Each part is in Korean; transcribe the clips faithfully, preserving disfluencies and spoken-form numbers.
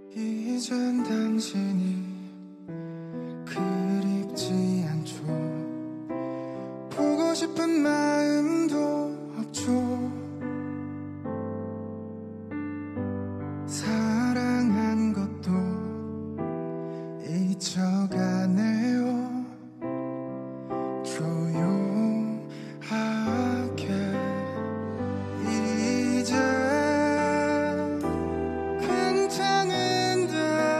이젠 당신이 그립지 않죠. 보고 싶은 마음도 없죠. 사랑한 것도 잊혀가네요. 조용하게 이제 괜찮은데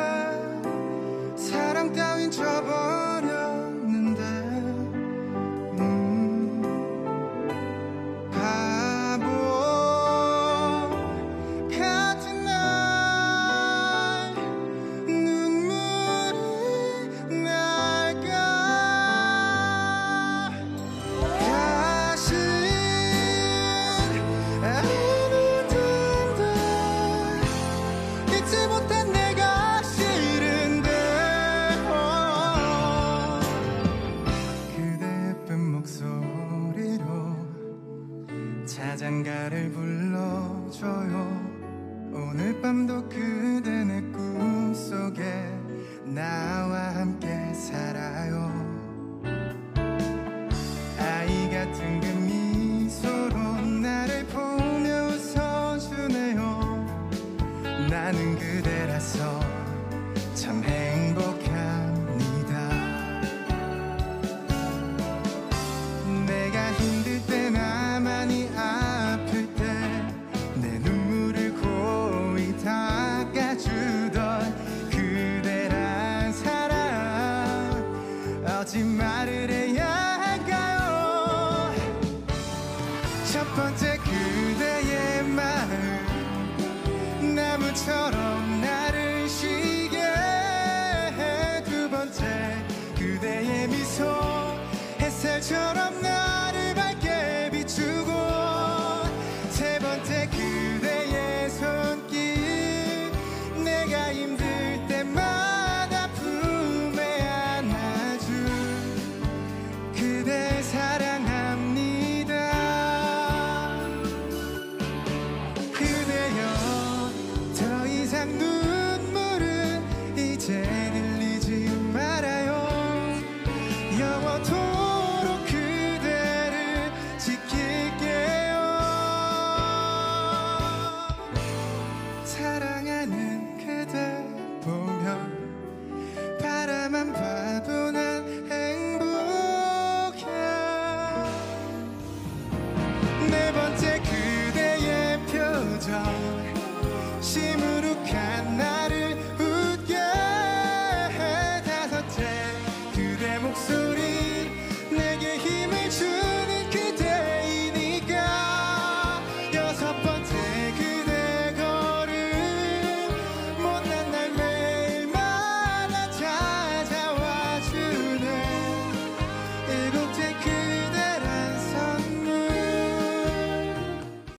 사랑 따윈 져버렸는데 음, 바보 같은 날 눈물이 날까. 다시 아닐 텐데 잊지 못한 내가 싫은데 어. 그대 예쁜 목소리로 자장가를 불러줘요. 오늘 밤도 그대 내 꿈속에 나와 함께 살아요. 아이 같은 그 미소로 나를 보며 웃어주네요. 나는 그대라서 참 행복